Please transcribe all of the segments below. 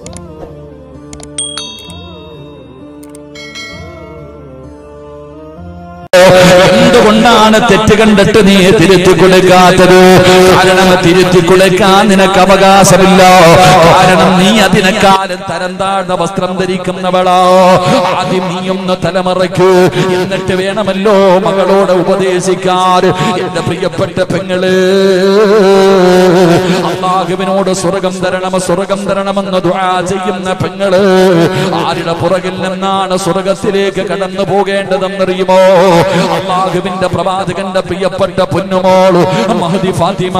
എന്തുകൊണ്ടാണ് തെറ്റ് കണ്ടിട്ട് നീ തിരുത്തി കൊടുക്കാത്തത്? കാരണം തിരുത്തി കൊടുക്കാൻ നിനക്ക് അവകാശമില്ല. കാരണം നീ അതിനെക്കാലം തരം താഴ്ന്ന വസ്ത്രം ധരിക്കുന്നവളോ. ആദ്യം നീ ഒന്ന് തലമറയ്ക്കൂ, എന്നിട്ട് വേണമല്ലോ മകളോട് ഉപദേശിക്കാൻ. എന്റെ പ്രിയപ്പെട്ട പെങ്ങള്, അല്ലാഹുവിനോട് സ്വർഗം തരണം സ്വർഗം തരണമെന്ന് ദുആ ചെയ്യുന്ന പെങ്ങള് ആരുടെ പുറകിൽ നിന്നാണ് സ്വർഗത്തിലേക്ക് കടന്നു പോകേണ്ടതെന്നറിയുമോ? അല്ലാഹുവിന്റെ പ്രവാചകന്റെ പ്രിയപ്പെട്ട പൊന്നുമോൾ മഹദി ഫാത്തിമ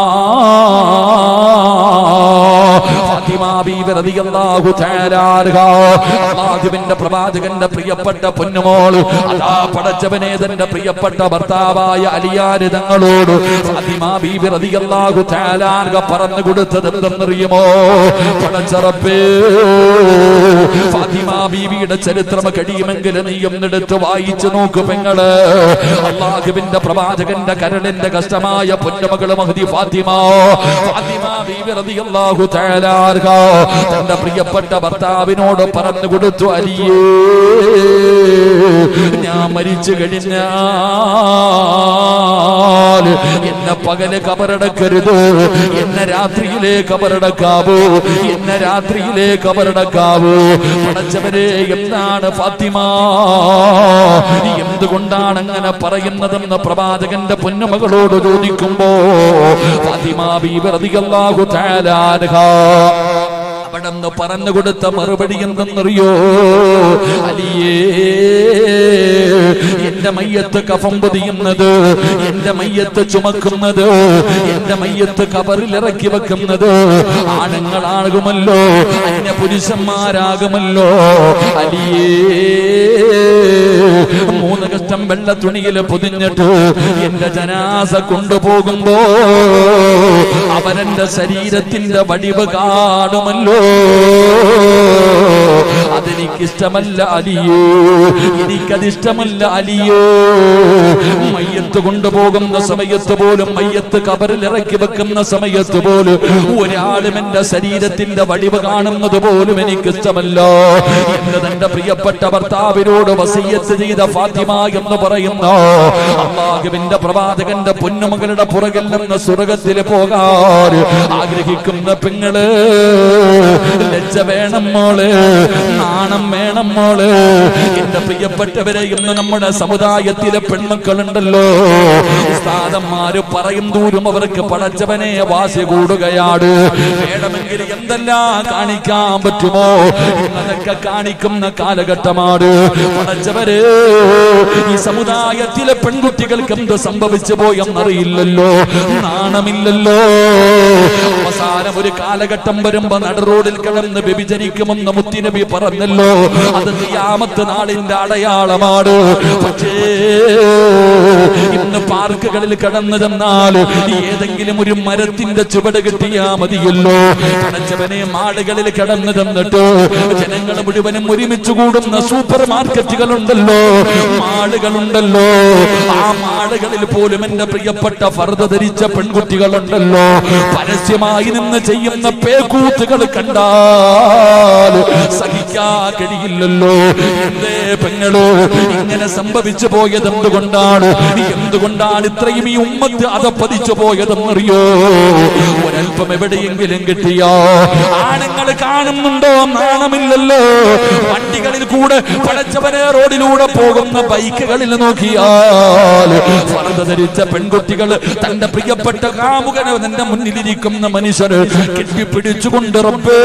ബീവി റളിയല്ലാഹു തആല അൻഹാ. അല്ലാഹുവിന്റെ പ്രവാചകന്റെ പ്രിയപ്പെട്ട പൊന്നുമോൾ അതാ പടച്ചവനെ തന്റെ പ്രിയപ്പെട്ട ഭർത്താവായ അലിയാർ തങ്ങളോട് ഫാത്തിമ ബീവി റളിയല്ലാഹു തആല അൻഹ പറഞ്ഞു കൊടുത്തത് എന്തെന്നറിയുമോ? പടച്ച റബ്ബേ, ഫാത്തിമ ബീവിയുടെ ചരിത്രം കഴിയുമെങ്കിലും നീ ഒന്നെടുത്ത് വായിച്ചു നോക്കു പെങ്ങള്. അല്ലാഹുവിന്റെ പ്രവാചകന്റെ കരളിന്റെ കഷ്ടമായ പൊന്നുമകൾ മഹദി ഫാത്തിമ ബീവി റളിയല്ലാഹു തആല അൻഹ തന്റെ പ്രിയപ്പെട്ട ഭർത്താവിനോട് പറഞ്ഞു കൊടുത്തു, അലിയേ, ഞാൻ മരിച്ചു കഴിഞ്ഞാൽ എന്നെ പകല് കബറടക്കരുത്, എന്നെ രാത്രിയിലെ കബറടക്കാവൂ, എന്നെ രാത്രിയിലെ കബറടക്കാവൂ. പടച്ചവരെ, എന്താണ് ഫാത്തിമ, എന്തുകൊണ്ടാണ് അങ്ങനെ പറയുന്നതെന്ന് പ്രവാചകന്റെ പൊന്നുമകളോട് ചോദിക്കുമ്പോ ഫാത്തിമ ബീവി റളിയല്ലാഹു തആല അൻഹ അവിടെന്ന് പറഞ്ഞു കൊടുത്ത മറുപടി എന്തെന്നറിയോ? അലിയേ, എന്റെ മയ്യത്ത് കഫം പൊതിയുന്നത്, എന്റെ മയ്യത്ത് ചുമക്കുന്നത്, എന്റെ മയ്യത്ത് കബറിൽ ഇറക്കി വെക്കുന്നത് ആണുങ്ങളാകുമല്ലോ, അന്യ പുരുഷന്മാരാകുമല്ലോ. അലിയേ, 3 കഷ്ടം വെള്ള തുണിയിൽ പൊതിഞ്ഞിട്ട് എന്റെ ജനാസ കൊണ്ടുപോകുമ്പോ അവരെന്റെ ശരീരത്തിന്റെ വടിവ് കാണുമല്ലോ. അതെനിക്കിഷ്ടമല്ല അലിയേ, എനിക്കതിഷ്ടമല്ല അലിയേ. മയ്യത്ത് കൊണ്ടുപോകുന്ന സമയത്ത് പോലും, മയ്യത്ത് കബറിൽ ഇറക്കി വെക്കുന്ന സമയത്ത് പോലും ഒരാളും എന്റെ ശരീരത്തിന്റെ വടിവ് കാണുന്നത് പോലും എനിക്കിഷ്ടമല്ല എന്ന് തന്റെ പ്രിയപ്പെട്ട ഭർത്താവിനോട് വസിയ്യത്ത് ചെയ്ത ഫാത്തിമ എന്ന് പറയുന്ന അല്ലാഹുവിന്റെ പ്രവാചകന്റെ പൊന്നുമകളുടെ പുറകിൽ നിന്ന് സ്വർഗ്ഗത്തിൽ പോകാൻ ആഗ്രഹിക്കുന്ന പെങ്ങള്, ലജ്ജ വേണം മോള്, നാണം വേണം മോള്. എന്റെ പ്രിയപ്പെട്ടവരെ, ഇന്ന് നമ്മുടെ സമുദായത്തിലെ പെൺമക്കളുണ്ടല്ലോ, ഉസ്താദന്മാര് പറയും തോറും അവർക്ക് പടച്ചവനെ വാശി കൂടുകയാണ്. വേണമെങ്കിൽ എന്തെല്ലാം കാണിക്കാൻ പറ്റുമോ അതൊക്കെ കാണിക്കുന്ന കാലഘട്ടമാണ്. പടച്ചവര്, ഈ സമുദായത്തിലെ പെൺകുട്ടികൾക്ക് എന്ത് സംഭവിച്ചു പോയെന്നറിയില്ലല്ലോ, നാണമില്ലല്ലോ. അവസാനം ഒരു കാലഘട്ടം വരുമ്പോ നടുറോഡിൽ കിടന്ന് വ്യഭിചരിക്കുമെന്ന് മുത്തുനബി പറഞ്ഞല്ലോ. അത് ഖിയാമത്ത് നാളിന്റെ അടയാളമാണ്. പക്ഷേ ഇന്ന് പാർക്കുകളിൽ കടന്നു ചെന്നാൽ ഏതെങ്കിലും ഒരു മരത്തിന്റെ ചുവട് കിട്ടിയാ മതിയല്ലോ. പടച്ചവനെ, മാളുകളിൽ കടന്നു ചെന്നിട്ട് ജനങ്ങൾ മുഴുവനും ഒരുമിച്ച് കൂടുന്ന സൂപ്പർ മാർക്കറ്റുകളുണ്ടല്ലോ, മാളുകളുണ്ടല്ലോ. ആ മാളുകളിൽ പോലും എന്റെ പ്രിയപ്പെട്ട ഫർദ ധരിച്ച പെൺകുട്ടികളുണ്ടല്ലോ. പരസ്യമായി നിന്ന് ചെയ്യുന്ന പേക്കൂത്തുകൾ കണ്ടാൽ സഹിക്കാൻ കഴിയില്ലല്ലോ. എന്തേ പെങ്ങളോ ഇങ്ങനെ സംഭവിച്ചു പോയത് എന്തുകൊണ്ടാണ്? എന്തുകൊണ്ടാണ് ഇത്രയും ഈ ഉമ്മത്ത് അതപ്പതിച്ചു പോയതെന്നറിയോ? ഒരൽപ്പം എവിടെയെങ്കിലും കിട്ടിയോ? ആണുങ്ങൾ കാണുന്നുണ്ടോ? നാണമില്ലല്ലോ. വണ്ടികളിൽ കൂടെ പടച്ചവനെ റോഡിലൂടെ പോകുന്ന ബൈക്കുകളിൽ നോക്കിയാൽ ഫർദ ധരിച്ച പെൺകുട്ടികൾ തന്റെ പ്രിയപ്പെട്ട കാമുകനെ തന്റെ മുന്നിലിരിക്കുന്ന മനുഷ്യർ കെട്ടിപ്പിടിച്ചുകൊണ്ട് റബ്ബേ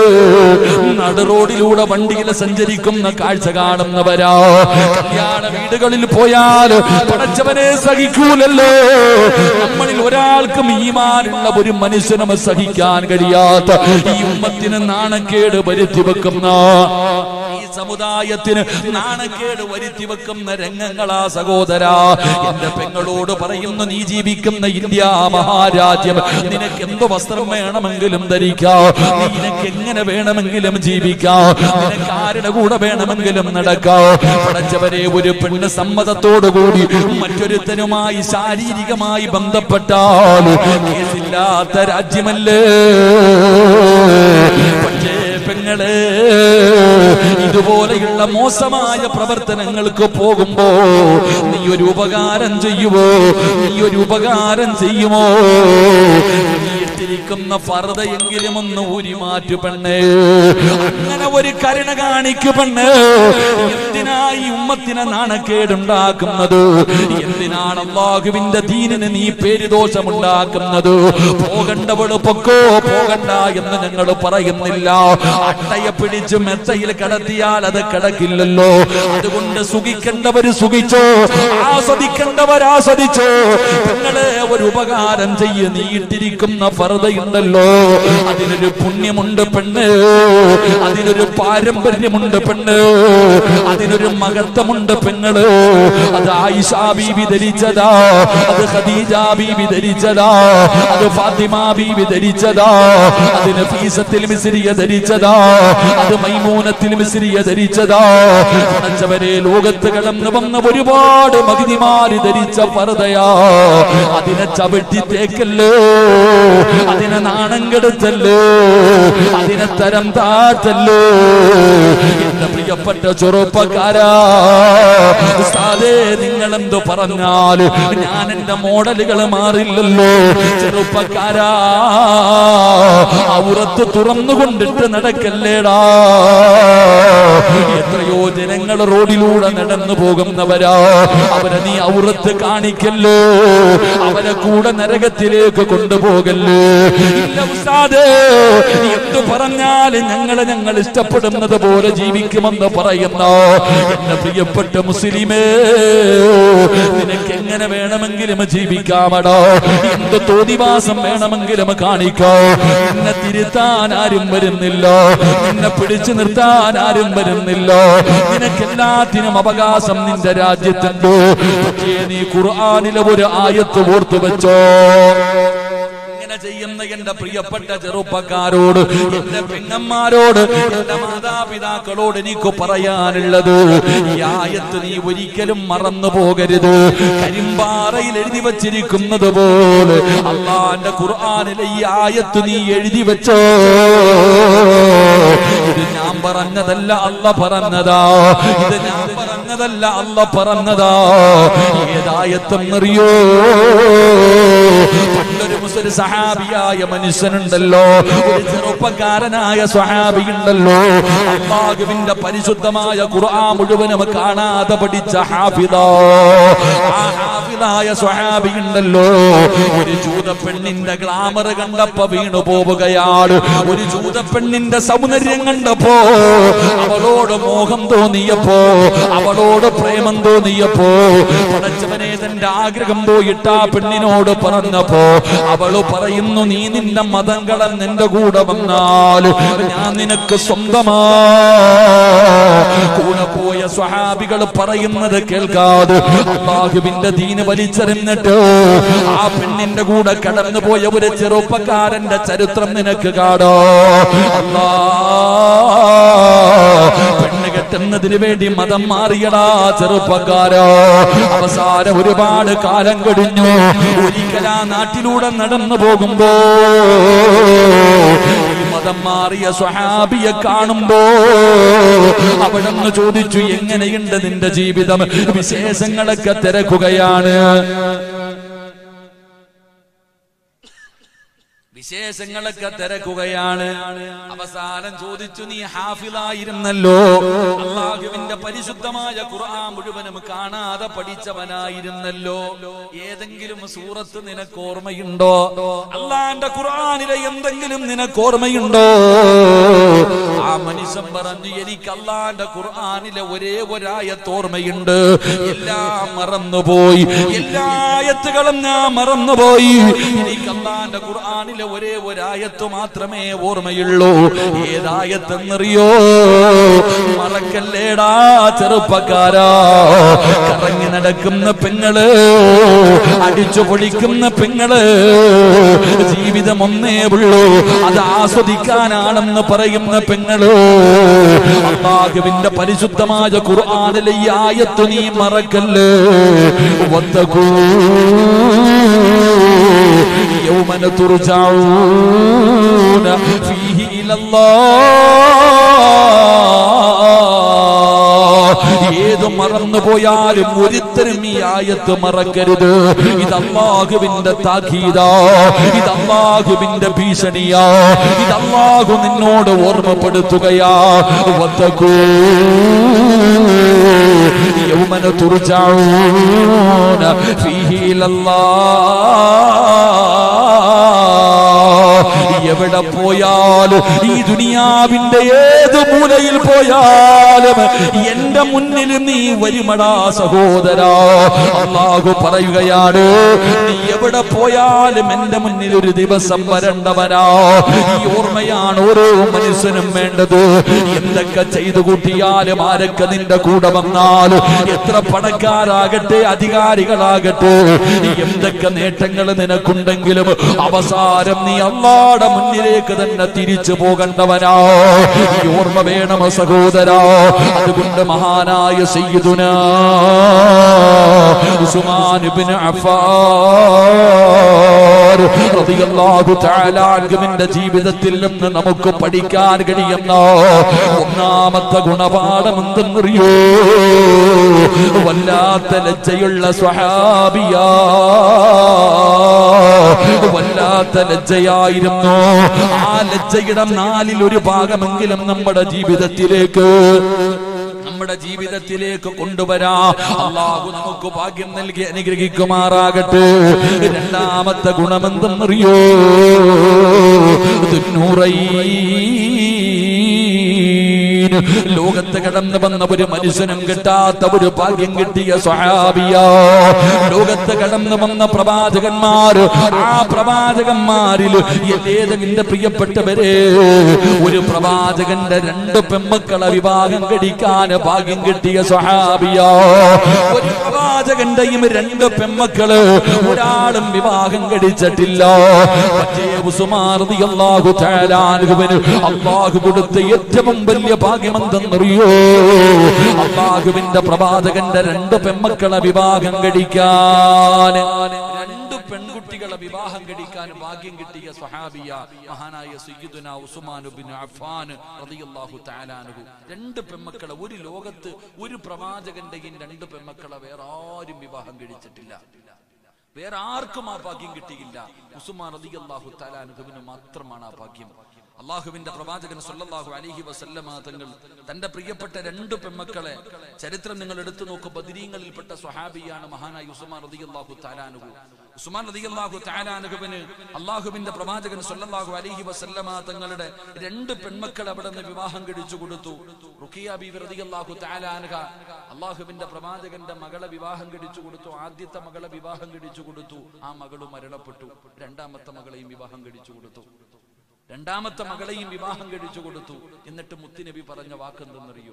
നട റോഡിലൂടെ വണ്ടിയിൽ സഞ്ചരിക്കുന്ന കാഴ്ച കാണുന്നവരാ. കല്യാണ വീടുകളിൽ പോയാൽ പടച്ചവനെ സഹിക്കൂലല്ലോ. നമ്മളിൽ ഒരാൾക്കും ഈമാനുള്ള ഒരു മനുഷ്യനും സഹിക്കാൻ കഴിയാത്ത ഈ ഉമ്മത്തിന് നാണക്കേട് വരുത്തി വെക്കുന്ന, ഈ സമുദായത്തിന് നാണക്കേട് വരുത്തി വെക്കുന്ന രംഗങ്ങളാ സഹോദരാ. എന്റെ പെങ്ങളോട് പറയുന്നു, നീ ജീവിക്കുന്ന ഇന്ത്യ മഹാരാജ്യം, നിനക്ക് എന്ത് വസ്ത്രം വേണമെങ്കിലും ധരിക്കാം, നിനക്ക് എങ്ങനെ വേണമെങ്കിലും ജീവിക്കാം, നിനക്ക് ആരുടെ കൂടെ വേണമെങ്കിലും നടക്കാം. പടച്ചവരെ, ഒരു പെണ്ണ് സമ്മതത്തോടുകൂടി മറ്റൊരുത്തനുമായി ശാരീരികമായി ബന്ധപ്പെട്ടാൽ കേസില്ലാത്ത രാജ്യമല്ലേ. പക്ഷേ ഇതുപോലെയുള്ള മോശമായ പ്രവർത്തനങ്ങൾക്ക് പോകുമ്പോ നീ ഒരു ഉപകാരം ചെയ്യുമോ? നീ ഒരു ഉപകാരം ചെയ്യുമോ? നീ ഇട്ടിരിക്കുന്ന ഫർദയെങ്കിലും ഒന്ന് ഊരി മാറ്റു പെണ്ണ്. അങ്ങനെ ഒരു കരുണ കാണിക്കു പെണ്ണ്. എന്തിനായി ഉമ്മത്തിനെ നാണക്കേടുണ്ടാക്കുന്നത്? എന്തിനാണ് അല്ലാഹുവിന്റെ ദീനിന് നീ പേരുദോഷമുണ്ടാക്കുന്നത്? പോകണ്ടവള് പൊക്കോ, പോകണ്ട എന്ന് ഞങ്ങൾ പറയുന്നില്ല. അട്ടയെ പിടിച്ച് മെത്തയിൽ കിടത്തിയാൽ അത് കിടക്കില്ലല്ലോ. അതുകൊണ്ട് സുഖിക്കേണ്ടവര് സുഖിച്ചോ, ആസ്വദിക്കേണ്ടവർ ആസ്വദിച്ചോ. നിങ്ങളെ ഒരു ഉപകാരം ചെയ്യ്. നീ ഇട്ടിരിക്കുന്ന ഫർദയുണ്ടല്ലോ, അതിനൊരു പുണ്യമുണ്ട് പെണ്ണ്, അതിനൊരു പാരമ്പര്യമുണ്ട് പെണ്ണ്, അതിനൊരു മഹത്വമുണ്ട് പെങ്ങള്. അത് ആയിഷ ബീബി ധരിച്ചതാ, അത് ഖദീജ ബീബി ധരിച്ചതാ, അത് ഫാത്തിമ ബീബി ധരിച്ചതാ, അത് നഫീസത്തുൽ മിസ്രിയ ധരിച്ചതാ, അത് മൈമൂനത്തുൽ മിസ്രിയ ധരിച്ചതാ. അടച്ചവരെ ലോകത്ത് കടന്നു വന്ന ഒരുപാട് മഗ്നിമാര് ധരിച്ച ഫർദയാ. അതിനെ ചവിട്ടി തേക്കല്ലോ, അതിനെ നാണം കെടുത്തല്ലോ, അതിനെ തരം താഴ്ത്തല്ലോ. എന്റെ പ്രിയപ്പെട്ട ചെറുപ്പക്കാരാ, ഉസ്താദേ നിങ്ങൾ എന്തു പറഞ്ഞാലും ഞാൻ എന്റെ മോഡലുകൾ മാറില്ലല്ലോ. ചെറുപ്പക്കാരാ, ഔറത്ത് തുറന്നുകൊണ്ടിട്ട് നടക്കല്ലേടാ. എത്രയോ ജനങ്ങൾ റോഡിലൂടെ നടന്നു പോകുന്നവരാ. അവരെ നീ ഔറത്ത് കാണിക്കല്ലോ, അവരെ കൂടെ നരകത്തിലേക്ക് കൊണ്ടുപോകല്ലോ. ഇല്ല ഉസ്താദേ, എന്തു പറഞ്ഞാലും ഞങ്ങൾ ഇഷ്ടപ്പെടുന്നത് പോലെ ജീവിക്കുമെന്ന് പറയുന്ന എന്റെ പ്രിയപ്പെട്ട മുസ്ലിമേ, നിനക്ക് എങ്ങനെ വേണമെങ്കിലും ജീവിക്കാമടോ. എന്ത് തോന്നിവാസം വേണമെങ്കിലും കാണിക്കോ. നിന്നെ തിരുത്താൻ ആരും വരുന്നില്ല, നിന്നെ പിടിച്ചു നിർത്താൻ ആരും വരുന്നില്ല. നിനക്കെല്ലാത്തിനും അവകാശം നിന്റെ രാജ്യത്തുണ്ട്. പക്ഷേ നീ ഖുർആനിലെ ഒരു ആയത്ത് ഓർത്തു വെച്ചോ. ചെയ്യുന്ന എന്റെ പ്രിയപ്പെട്ട ചെറുപ്പക്കാരോട്, എന്റെ പെങ്ങന്മാരോട്, എന്റെ മാതാപിതാക്കളോട് എനിക്ക് പറയാനുള്ളത്, ഈ ആയത്ത് നീ ഒരിക്കലും മറന്നു പോകരുത്. കരിമ്പാറയിൽ എഴുതി വച്ചിരിക്കുന്നത് പോലെ അല്ലാഹുവിന്റെ ഖുർആനിലെ ഈ ആയത്ത് നീ എഴുതി വെച്ചോ. ഇത് ഞാൻ പറഞ്ഞതല്ല, അല്ലാഹ് പറഞ്ഞതാ. ഇത് ഞാൻ പറഞ്ഞതല്ല, അല്ലാഹ് പറഞ്ഞതാ. ഏതായത്തെന്നറിയോ? പണ്ടൊരു മുസ്ലിം സഹാബിയായ മനുഷ്യനുണ്ടല്ലോ, ഒരു ചെറുപ്പക്കാരനായ സ്വഹാബി ഉണ്ടല്ലോ, അല്ലാഹുവിന്റെ പരിശുദ്ധമായ ഖുർആൻ മുഴുവനും കാണാതെ പഠിച്ച ഹാഫിദാ. ആ ഹാഫിദായ സ്വഹാബി ഉണ്ടല്ലോ, ഒരു ജൂതപ്പെണ്ണിന്റെ ഗ്ലാമർ കണ്ടപ്പോ വീണു പോവുകയാണ്. ഒരു ജൂതപ്പെണ്ണിന്റെ സൗന്ദര്യം കണ്ടപ്പോ, അവളോട് മോഹം തോന്നിയപ്പോ, അവളോട് പ്രേമം തോന്നിയപ്പോ, പടച്ചവനെ തന്റെ ആഗ്രഹം പോയിട്ട് ആ പെണ്ണിനോട് പറഞ്ഞപ്പോ അവള് പറയുന്നു, നീ നിന്റെ മതം കളഞ്ഞ് എന്റെ കൂടെ വന്നാൽ ഞാൻ നിനക്ക് സ്വന്തമാ. കൂടെ പോയ സ്വഹാബികൾ പറയുന്നത് കേൾക്കാതെ അല്ലാഹുവിന്റെ ദീന് വലിച്ചെറിഞ്ഞിട്ട് ആ പെണ്ണിന്റെ കൂടെ കടന്നു പോയ ഒരു ചെറുപ്പക്കാരന്റെ ചരിത്രം നിനക്ക് കാണോ. പെണ്ണ് കെട്ടുന്നതിന് വേണ്ടി മതം മാറിയടാ ചെറുപ്പക്കാരോ. അവസാനം ഒരുപാട് കാലം കഴിഞ്ഞു. ഒരിക്കലാ നാട്ടിലൂടെ നടന്നു പോകുമ്പോ ഈ മതം മാറിയ സ്വഹാബിയെ കാണുമ്പോ അവിടെന്ന് ചോദിച്ചു, എങ്ങനെയുണ്ട് നിന്റെ ജീവിതം? വിശേഷങ്ങളൊക്കെ തിരക്കുകയാണ്. വിശേഷങ്ങളൊക്കെ തിരക്കുകയാണ്. അവസാനം ചോദിച്ചു, നീ ഹാഫിളായിരുന്നല്ലോ, അല്ലാഹുവിന്റെ പരിശുദ്ധമായ ഖുർആൻ മുഴുവനും കാണാതെ പഠിച്ചവനായിരുന്നല്ലോ, ഏതെങ്കിലും സൂറത്ത് നിനക്ക് ഓർമ്മയുണ്ടോ? അല്ലാഹുവിന്റെ ഖുർആനിലെ എന്തെങ്കിലും നിനക്ക് ഓർമ്മയുണ്ടോ? ആ മനുഷ്യൻ പറഞ്ഞു, എനിക്ക് അല്ലാഹുവിന്റെ ഖുർആനിലെ ഒരേ ഒരായത്ത് ഓർമ്മയുണ്ട്, എല്ലാം മറന്നുപോയി, എല്ലാ ആയത്തുകളും ഞാൻ മറന്നുപോയി. എനിക്ക് അല്ലാഹുവിന്റെ ഖുർആനിലെ ഒരേ ഒരായത്ത് മാത്രമേ ഓർമ്മയുള്ളൂ. ഏതായത്തെന്നറിയോ? മറക്കല്ലേടാ ചെറുപ്പക്കാരാ. കറങ്ങി നടക്കുന്ന പെങ്ങള്, അടിച്ചു പൊളിക്കുന്ന പെങ്ങള്, ജീവിതം ഒന്നേ ഉള്ളൂ, അത് ആസ്വദിക്കാനാണെന്ന് പറയുന്ന പെങ്ങള്, അല്ലാഹുവിന്റെ പരിശുദ്ധമായ ഖുർആനിലെ ഈ ആയത്ത് നീ മറക്കല്ലേ. വത്തഖൂ യൗമന തുർജഊന ഫീഹി ഇലല്ലാഹ് ഏത് മറന്നുപോയാലും ഒരുത്തരും ഈ ആയത്ത് മറക്കരുത്. ഇത് അല്ലാഹുവിന്റെ താക്കീതാ, ഇത് അല്ലാഹുവിന്റെ ഭീഷണിയാ, ഇത് അല്ലാഹു നിന്നോട് ഓർമ്മപ്പെടുത്തുകയാ. വത്തഖൂ യൗമന തുർജഊന ഫീഹി ഇലല്ലാഹ്. എവിടെ പോയാലും ഈ ദുനിയാവിന്റെ ഏത് മൂലയിൽ പോയാലും എന്റെ മുന്നിൽ നീ വരുമടാ സഹോദരാ. അല്ലാഹു പറയുകയാണ്, നീ എവിടെ പോയാലും എന്റെ മുന്നിൽ ഒരു ദിവസം വരേണ്ടവനാ. ഈ ഓർമ്മയാണ് ഓരോ മനുഷ്യനും വേണ്ടത്. എന്തൊക്കെ ചെയ്തു കൂട്ടിയാലും, ആരൊക്കെ നിന്റെ കൂടെ വന്നാലും, എത്ര പണക്കാരാകട്ടെ അധികാരികളാകട്ടെ, എന്തൊക്കെ നേട്ടങ്ങൾ നിനക്കുണ്ടെങ്കിലും അവസാനം നീ അല്ലാഹുവിന്റെ മുന്നിലേക്ക് തന്നെ തിരിച്ചു പോകേണ്ടവനാ. ഈ ഓർമ്മ വേണം സഹോദരാ. അതുകൊണ്ട് മഹാനായ സയ്യിദുനാ ഉസ്മാൻ ഇബ്നു അഫ്ഫാൻ റളിയല്ലാഹു തആല അൻഹുവിന്റെ ജീവിതത്തിൽ നിന്ന് നമുക്ക് പഠിക്കാൻ കഴിയുന്ന ഒന്നാമത്തെ ഗുണപാഠം എന്തെന്നറിയോ? വല്ലാത്ത ലജ്ജയുള്ള സ്വഹാബിയാ, വല്ലാത്ത ലജ്ജയായിരുന്നു. ആ ലജ്ജയുടെ 4-1 ഭാഗമെങ്കിലും നമ്മുടെ ജീവിതത്തിലേക്ക് കൊണ്ടുവരാ. അല്ലാഹു നമുക്ക് ഭാഗ്യം നൽകി അനുഗ്രഹിക്കുമാറാകട്ടെ. രണ്ടാമത്തെ ഗുണമെന്തെന്നറിയോ? ലോകത്ത് കടന്നു വന്ന ഒരു മനുഷ്യനും കിട്ടാത്ത ഒരു ഭാഗ്യം കിട്ടിയ സ്വഹാബിയാ. ലോകത്ത് കടന്നു വന്ന പ്രവാചകന്മാർ, ആ പ്രവാചകന്മാരിൽ ഏതെന്റെ പ്രിയപ്പെട്ടവരെ, ഒരു പ്രവാചകന്റെ 2 പെൺമക്കളെ വിവാഹം കഴിക്കാൻ ഭാഗ്യം കിട്ടിയ സ്വഹാബിയാ. ഒരു പ്രവാചകന്റെയും 2 പെൺമക്കള് ഒരാളും വിവാഹം കഴിച്ചിട്ടില്ല. പക്ഷേ ഉസ്മാൻ റളിയല്ലാഹു തആല അൻഹുവിന് അല്ലാഹു കൊടുത്ത ഏറ്റവും വലിയ ഭാഗ്യമെന്തെന്നറിയോ? അല്ലാഹുവിന്റെ പ്രവാചകന്റെ 2 പെൺമക്കളെ വിവാഹം കഴിക്കാൻ, 2 പെൺകുട്ടികളെ വിവാഹം കഴിക്കാൻ ഭാഗ്യം കിട്ടിയ സ്വഹാബിയ മഹാനായ സയ്യിദുനാ ഉസ്മാൻ ഇബ്നു അഫ്ഫാൻ റളിയല്ലാഹു തആല അൻഹു. 2 പെൺമക്കളെ, ഒരു ലോകത്ത് ഒരു പ്രവാചകന്റെയും 2 പെൺമക്കളെ വേറെ ആരും വിവാഹം കഴിച്ചിട്ടില്ല. വേറെ ആർക്കും ആ ഭാഗ്യം കിട്ടിയില്ല. ഉസ്മാൻ റളിയല്ലാഹു തആല അൻഹുവിന് മാത്രമാണ് ആ ഭാഗ്യം. അല്ലാഹുവിന്റെ പ്രവാചകൻ സല്ലല്ലാഹു അലൈഹി വസല്ലമ തങ്ങൾ തന്റെ പ്രിയപ്പെട്ട 2 പെൺമക്കളെ, ചരിത്രം നിങ്ങൾ എടുത്തു നോക്കൂ, ബദരീങ്ങളിൽപ്പെട്ട സ്വഹാബിയാണ് മഹാനായ ഉസ്മാൻ റളിയല്ലാഹു തആല അൻഹു. ഉസ്മാൻ റളിയല്ലാഹു തആല അൻഹുവിന് അല്ലാഹുവിന്റെ പ്രവാചകൻ സല്ലല്ലാഹു അലൈഹി വസല്ലമ തങ്ങളുടെ 2 പെൺമക്കളെ അവിടെ നിന്ന് വിവാഹം കഴിച്ചു കൊടുത്തു. റുഖിയ ബീവി റളിയല്ലാഹു തആല അൻഹ അല്ലാഹുവിന്റെ പ്രവാചകന്റെ മകളെ വിവാഹം കഴിച്ചു കൊടുത്തു. ആദ്യത്തെ മകളെ വിവാഹം കഴിച്ചു കൊടുത്തു. ആ മകൾ മരണപ്പെട്ടു. രണ്ടാമത്തെ മകളെയും വിവാഹം കഴിച്ചു കൊടുത്തു. എന്നിട്ട് മുത്തുനബി പറഞ്ഞ വാക്കെന്തെന്നറിയോ?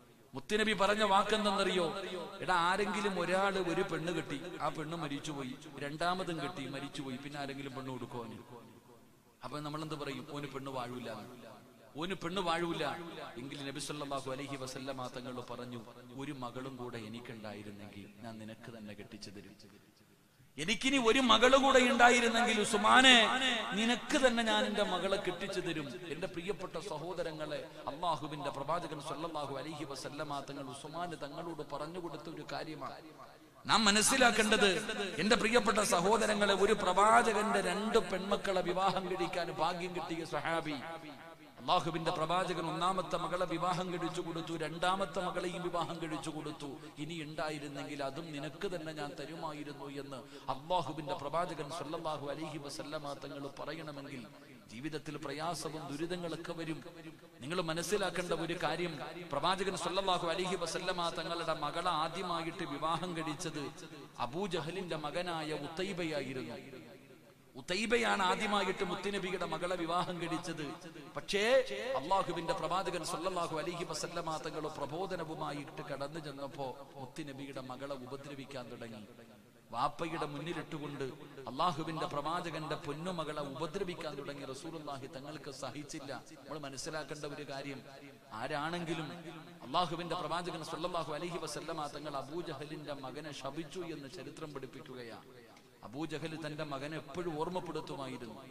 എടാ, ആരെങ്കിലും ഒരാള് ഒരു പെണ്ണ് കെട്ടി, ആ പെണ്ണ് മരിച്ചുപോയി, രണ്ടാമതും കെട്ടി മരിച്ചുപോയി, പിന്നെ ആരെങ്കിലും പെണ്ണ് കൊടുക്കോ? അപ്പൊ നമ്മളെന്ത് പറയും? ഓന് പെണ്ണ് വാഴൂല. എങ്കിൽ നബി സല്ലല്ലാഹു അലൈഹി വസല്ലമ തങ്ങൾ പറഞ്ഞു, ഒരു മകളും കൂടെ എനിക്കുണ്ടായിരുന്നെങ്കിൽ ഞാൻ നിനക്ക് തന്നെ കെട്ടിച്ചു തരും. എനിക്കിനി ഒരു മകള് കൂടെ ഉണ്ടായിരുന്നെങ്കിൽ ഉസ്മാനെ, നിനക്ക് തന്നെ ഞാൻ എന്റെ മകളെ കെട്ടിച്ചു തരും. എന്റെ പ്രിയപ്പെട്ട സഹോദരങ്ങളെ, അല്ലാഹുവിന്റെ പ്രവാചകൻ സല്ലല്ലാഹു അലൈഹി വസല്ലമ തങ്ങൾ ഉസ്മാന് തങ്ങളോട് പറഞ്ഞു കൊടുത്ത ഒരു കാര്യമാണ് നാം മനസ്സിലാക്കേണ്ടത്. എന്റെ പ്രിയപ്പെട്ട സഹോദരങ്ങളെ, ഒരു പ്രവാചകന്റെ 2 പെൺമക്കളെ വിവാഹം കഴിക്കാൻ ഭാഗ്യം കിട്ടിയ സ്വഹാബി. അല്ലാഹുവിന്റെ പ്രവാചകൻ ഒന്നാമത്തെ മകളെ വിവാഹം കഴിച്ചു കൊടുത്തു, രണ്ടാമത്തെ മകളെയും വിവാഹം കഴിച്ചു കൊടുത്തു. ഇനി ഉണ്ടായിരുന്നെങ്കിൽ അതും നിനക്ക് തന്നെ ഞാൻ തരുമായിരുന്നു എന്ന് അല്ലാഹുവിന്റെ പ്രവാചകൻ സല്ലല്ലാഹു അലൈഹി വസല്ലമ തങ്ങൾ പറയണമെങ്കിൽ ജീവിതത്തിൽ പ്രയാസവും ദുരിതങ്ങളൊക്കെ വരും. നിങ്ങൾ മനസ്സിലാക്കേണ്ട ഒരു കാര്യം, പ്രവാചകൻ സല്ലല്ലാഹു അലൈഹി വസല്ലമ തങ്ങളുടെ മകളെ ആദ്യമായിട്ട് വിവാഹം കഴിച്ചത് അബൂജഹലിന്റെ മകനായ ഉത്തൈബയായിരുന്നു. ഉത്തൈബയാണ് ആദ്യമായിട്ട് മുത്തുനബിയുടെ മകളെ വിവാഹം കഴിച്ചത്. പക്ഷേ അല്ലാഹുവിന്റെ പ്രവാചകൻ സല്ലല്ലാഹു അലൈഹി വസല്ലമ തങ്ങൾ പ്രബോധനവുമായിട്ട് കടന്നു ചെന്നപ്പോ മുത്തുനബിയുടെ മകളെ ഉപദ്രവിക്കാൻ തുടങ്ങി. വാപ്പയുടെ മുന്നിലിട്ടുകൊണ്ട് അല്ലാഹുവിന്റെ പ്രവാചകന്റെ പൊന്നുമകളെ ഉപദ്രവിക്കാൻ തുടങ്ങി. റസൂലുള്ളാഹി തങ്ങൾക്ക് സഹിച്ചില്ല. നമ്മൾ മനസ്സിലാക്കേണ്ട ഒരു കാര്യം, ആരാണെങ്കിലും അല്ലാഹുവിന്റെ പ്രവാചകൻ സല്ലല്ലാഹു അലൈഹി വസല്ലമ തങ്ങൾ അബൂജഹലിന്റെ മകനെ ശപിച്ചു എന്ന് ചരിത്രം പഠിപ്പിക്കുകയാണ്. അബൂജഹൽ തന്റെ മകനെ എപ്പോഴും ഓർമ്മപ്പെടുത്തുമായിരുന്നു.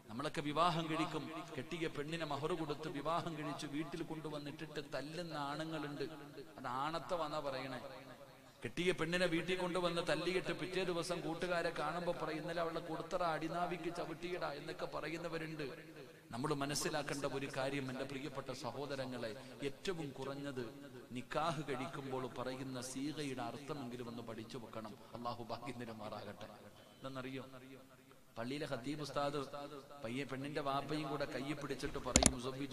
നമ്മളൊക്കെ വിവാഹം കഴിക്കും, കെട്ടിയ പെണ്ണിനെ മഹർ കൊടുത്ത് വിവാഹം കഴിച്ചു വീട്ടിൽ കൊണ്ടുവന്നിട്ടിട്ട് തല്ലുന്ന ആണുങ്ങളുണ്ട്. അത് ആണത്തമാണെന്നാ പറയണേ. കെട്ടിയ പെണ്ണിനെ വീട്ടിൽ കൊണ്ടുവന്ന് തല്ലിയിട്ട് പിറ്റേ ദിവസം കൂട്ടുകാരെ കാണുമ്പോൾ പറയും ഇന്നലെ അവളെ കൊടുത്തറ അടിനാവിക്ക് ചവിട്ടിയിടാ എന്നൊക്കെ പറയുന്നവരുണ്ട്. നമ്മൾ മനസ്സിലാക്കേണ്ട ഒരു കാര്യം, എൻ്റെ പ്രിയപ്പെട്ട സഹോദരങ്ങളെ, ഏറ്റവും കുറഞ്ഞത് നിക്കാഹ് കഴിക്കുമ്പോൾ പറയുന്ന സീഗയുടെ അർത്ഥമെങ്കിലും ഒന്ന് പഠിച്ചു വെക്കണം. അള്ളാഹു ഭാഗ്യം തരുമാറാകട്ടെ. എന്തെന്നറിയോ? പള്ളിയിലെ ഖതീബ് ഉസ്താദ് പെണ്ണിന്റെ വാപ്പയും കൂടെ കൈ പിടിച്ചിട്ട് പറയും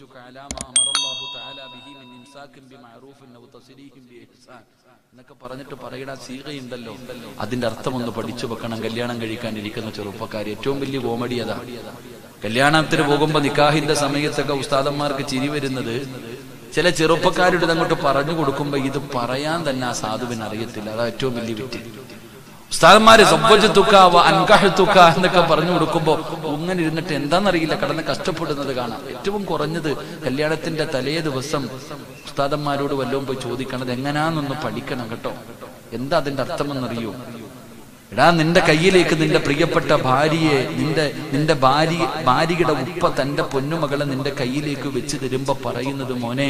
എന്നൊക്കെ പറഞ്ഞിട്ട് പറയണ സീഗയുണ്ടല്ലോ, അതിന്റെ അർത്ഥം ഒന്ന് പഠിച്ചു വെക്കണം. കല്യാണം കഴിക്കാനിരിക്കുന്ന ചെറുപ്പക്കാർ ഏറ്റവും വലിയ കോമഡി അതാ. കല്യാണത്തിന് പോകുമ്പോ നിക്കാഹിന്റെ സമയത്തൊക്കെ ഉസ്താദന്മാർക്ക് ചിരി വരുന്നത്, ചില ചെറുപ്പക്കാരുടെ അങ്ങോട്ട് പറഞ്ഞു കൊടുക്കുമ്പോ ഇത് പറയാൻ തന്നെ ആ സാധുവിന് അറിയത്തില്ല. അതാ ഏറ്റവും വലിയ വിറ്റ്. ഉസ്താദന്മാര് എന്നൊക്കെ പറഞ്ഞു കൊടുക്കുമ്പോ ഇങ്ങനെ ഇരുന്നിട്ട് എന്താണെന്നറിയില്ല കടന്ന് കഷ്ടപ്പെടുന്നത് കാണാം. ഏറ്റവും കുറഞ്ഞത് കല്യാണത്തിന്റെ തലേ ദിവസം ഉസ്താദന്മാരോട് വല്ലതും പോയി ചോദിക്കണത് എങ്ങനാന്നൊന്ന് പഠിക്കണം കേട്ടോ. എന്താ അതിന്റെ അർത്ഥമെന്നറിയോ? എടാ, നിന്റെ കയ്യിലേക്ക് നിന്റെ പ്രിയപ്പെട്ട ഭാര്യയെ, നിന്റെ ഭാര്യയുടെ ഉപ്പ തന്റെ പൊന്നുമകളെ നിന്റെ കയ്യിലേക്ക് വെച്ച് തരുമ്പോ പറയുന്നത്, മോനെ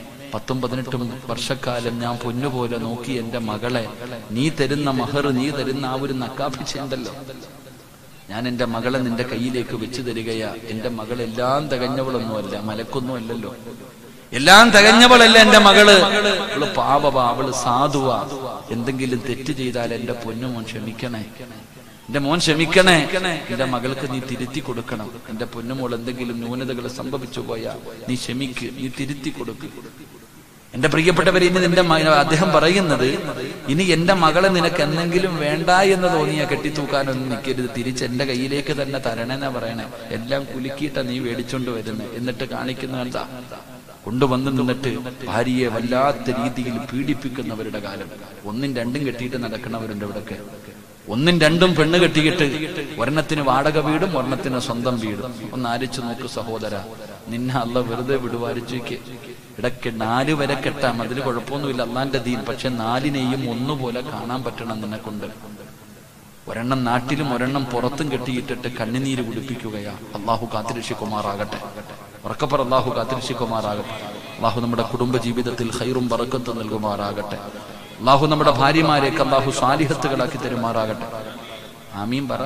18 വർഷക്കാലം ഞാൻ പൊന്നുപോലെ നോക്കി എന്റെ മകളെ, നീ തരുന്ന മഹർ, നീ തരുന്ന ആ ഒരു നക്കാപ്പിച്ചുണ്ടല്ലോ, ഞാൻ എന്റെ മകളെ നിന്റെ കയ്യിലേക്ക് വെച്ച് തരികയാ. എന്റെ മകൾ എല്ലാം തികഞ്ഞവളൊന്നുമല്ല, മലക്കൊന്നും അല്ലല്ലോ, എല്ലാം തികഞ്ഞവളല്ല എന്റെ മകള്. അവള് പാപവാ, അവള് സാധുവാ. എന്തെങ്കിലും തെറ്റ് ചെയ്താൽ എന്റെ പൊന്നുമോൻ ക്ഷമിക്കണേ, എന്റെ മോൻ ക്ഷമിക്കണേ, എന്റെ മകൾക്ക് നീ തിരുത്തി കൊടുക്കണം. എന്റെ പൊന്നുമോൾ എന്തെങ്കിലും ന്യൂനതകൾ സംഭവിച്ചു പോയാ നീ ക്ഷമിക്ക്, നീ തിരുത്തി കൊടുക്ക്. എന്റെ പ്രിയപ്പെട്ടവരെ, ഇനി അദ്ദേഹം പറയുന്നത്, ഇനി എന്റെ മകളെ നിനക്ക് എന്തെങ്കിലും വേണ്ട എന്ന് തോന്നിയാ കെട്ടിത്തൂക്കാനൊന്നും നിൽക്കരുത്, തിരിച്ച് എന്റെ കയ്യിലേക്ക് തന്നെ തരണേന്നാ പറയണേ. എല്ലാം കുലുക്കിയിട്ടാ നീ മേടിച്ചോണ്ട് വരുന്നത്. എന്നിട്ട് കാണിക്കുന്ന എന്താ? കൊണ്ടുവന്ന് നിന്നിട്ട് ഭാര്യയെ വല്ലാത്ത രീതിയിൽ പീഡിപ്പിക്കുന്നവരുടെ കാലം. 1ഉം 2ഉം കെട്ടിയിട്ട് നടക്കുന്നവരുണ്ട് ഇവിടൊക്കെ. 1ഉം 2ഉം പെണ്ണ് കെട്ടിയിട്ട് ഒരെണ്ണത്തിന് വാടക വീടും ഒരെണ്ണത്തിന് സ്വന്തം വീടും. ഒന്ന് ആലോചിച്ച് നോക്ക് സഹോദര, നിന്നെ അള്ള വെറുതെ വിടുവാരിച്ചേക്ക്. ഇടയ്ക്ക് 4 വരെ കെട്ടാം, അതിൽ കുഴപ്പമൊന്നുമില്ല, അള്ളാന്റെ ദീൻ. പക്ഷെ 4നെയും ഒന്നുപോലെ കാണാൻ പറ്റണം നിന്നെ കൊണ്ട്. ഒരെണ്ണം നാട്ടിലും ഒരെണ്ണം പുറത്തും കെട്ടിയിട്ടിട്ട് കണ്ണുനീര് കുടിപ്പിക്കുകയാ. അള്ളാഹു കാത്തിരക്ഷിക്കുമാറാകട്ടെ. ഉറക്കപ്പറ, അള്ളാഹു കാത്തിരക്ഷിക്കുമാറാകട്ടെ. അള്ളാഹു നമ്മുടെ കുടുംബ ജീവിതത്തിൽ ഖൈറും ബറക്കത്തും നൽകുമാറാകട്ടെ. അള്ളാഹു നമ്മുടെ ഭാര്യമാരെയൊക്കെ അള്ളാഹു സാലിഹത്തുകളാക്കി തരുമാറാകട്ടെ. ആമീൻ പറ.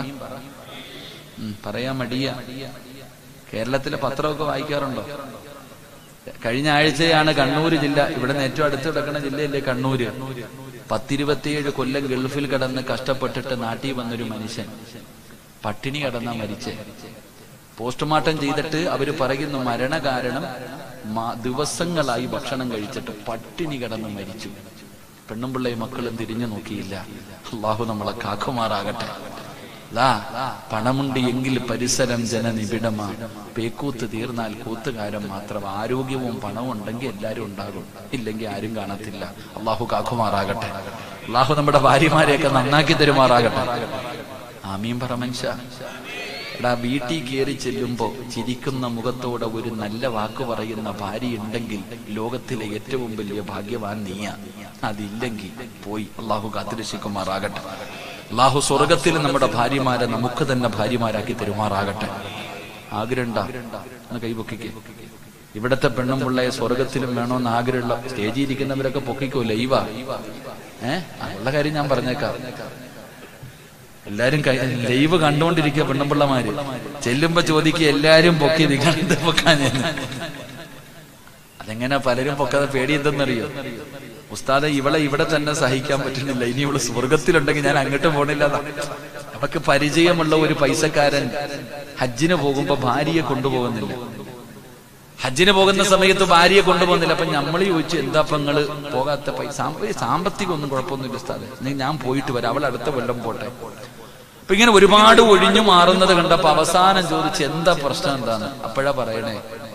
പറയാൻ മടിയ. കേരളത്തിലെ പത്രമൊക്കെ വായിക്കാറുണ്ടോ? കഴിഞ്ഞ ആഴ്ചയാണ് കണ്ണൂര് ജില്ല, ഇവിടെ നിന്ന് ഏറ്റവും അടുത്ത് കിടക്കുന്ന ജില്ലയല്ലേ കണ്ണൂര്. 10-27 കൊല്ലം ഗൾഫിൽ കിടന്ന് കഷ്ടപ്പെട്ടിട്ട് നാട്ടിൽ വന്നൊരു മനുഷ്യൻ പട്ടിണി കിടന്നാ മരിച്ചേ. പോസ്റ്റ്മോർട്ടം ചെയ്തിട്ട് അവര് പറയുന്നു മരണകാരണം ദിവസങ്ങളായി ഭക്ഷണം കഴിച്ചിട്ട് പട്ടിണി കിടന്ന് മരിച്ചു. പെണ്ണും പിള്ളയും മക്കളും തിരിഞ്ഞു നോക്കിയില്ല. അള്ളാഹു നമ്മളെ കാക്കുമാറാകട്ടെ. പണമുണ്ട് എങ്കിൽ പരിസരം ജനനിബിഡമാ, പേക്കൂത്ത് തീർന്നാൽ കൂത്തുകാരൻ മാത്രം. ആരോഗ്യവും പണവും ഉണ്ടെങ്കിൽ എല്ലാരും ഉണ്ടാകും, ഇല്ലെങ്കിൽ ആരും കാണത്തില്ല. അള്ളാഹു കാക്കുമാറാകട്ടെ. അള്ളാഹു നമ്മുടെ ഭാര്യമാരെയൊക്കെ നന്നാക്കി തരുമാറാകട്ടെ. ആമീൻ പറ മനുഷ്യ. എടാ, വീട്ടിൽ കയറി ചെല്ലുമ്പോ ചിരിക്കുന്ന മുഖത്തോടെ ഒരു നല്ല വാക്ക് പറയുന്ന ഭാര്യ ഉണ്ടെങ്കിൽ ലോകത്തിലെ ഏറ്റവും വലിയ ഭാഗ്യവാൻ നീയാ. അതില്ലെങ്കിൽ പോയി. അള്ളാഹു കാത്തിരക്ഷിക്കുമാറാകട്ടെ. അള്ളാഹു സ്വർഗത്തിൽ നമ്മുടെ ഭാര്യമാരെ നമുക്ക് തന്നെ ഭാര്യമാരാക്കി തരുമാറാകട്ടെ. ആഗ്രഹണ്ട എന്ന് കൈപൊക്കിക്ക്. ഇവിടത്തെ പെണ്ണും പിള്ളയെ സ്വർഗത്തിലും വേണമെന്ന് ആഗ്രഹമുള്ള സ്റ്റേജിൽ ഇരിക്കുന്നവരൊക്കെ പൊക്കിക്കോ. ലൈവാ ഉള്ള കാര്യം ഞാൻ പറഞ്ഞേക്കാം. എല്ലാരും ലൈവ് കണ്ടുകൊണ്ടിരിക്കുക. പെണ്ണുമ്പിള്ളമാര് ചെല്ലുമ്പോ ചോദിക്കുക, എല്ലാരും പൊക്കി നിങ്ങളെന്ത് പൊക്കാൻ? അതെങ്ങനെ പലരും പൊക്കാതെ പേടി എന്തെന്നറിയോ? ഉസ്താദെ, ഇവളെ ഇവിടെ തന്നെ സഹിക്കാൻ പറ്റുന്നില്ല, ഇനി ഇവള് സ്വർഗത്തിലുണ്ടെങ്കിൽ ഞാൻ അങ്ങോട്ട് പോണില്ല. അവക്ക് പരിചയമുള്ള ഒരു പൈസക്കാരൻ ഹജ്ജിന് പോകുമ്പോ ഭാര്യയെ കൊണ്ടുപോകുന്നില്ല. ഹജ്ജിന് പോകുന്ന സമയത്ത് ഭാര്യയെ കൊണ്ടുപോകുന്നില്ല. അപ്പൊ നമ്മൾ ചോദിച്ചു, എന്താ പെങ്ങള് പോകാത്ത? സാമ്പത്തികം ഒന്നും കുഴപ്പമൊന്നുമില്ല ഉസ്താദെ, ഞാൻ പോയിട്ട് വരാം, അവൾ അടുത്ത കൊല്ലം പോട്ടെ. അപ്പൊ ഇങ്ങനെ ഒരുപാട് ഒഴിഞ്ഞു മാറുന്നത് കണ്ടപ്പോ അവസാനം ചോദിച്ചു, എന്താ പ്രശ്നം എന്താണ്? അപ്പോഴാ പറയണേ,